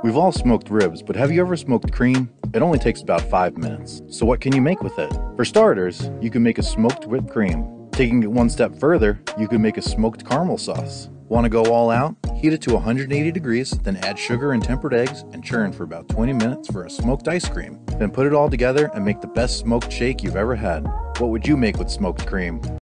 We've all smoked ribs, but have you ever smoked cream? It only takes about 5 minutes. So what can you make with it? For starters, you can make a smoked whipped cream. Taking it one step further, you can make a smoked caramel sauce. Want to go all out? Heat it to 180 degrees, then add sugar and tempered eggs and churn for about 20 minutes for a smoked ice cream. Then put it all together and make the best smoked shake you've ever had. What would you make with smoked cream?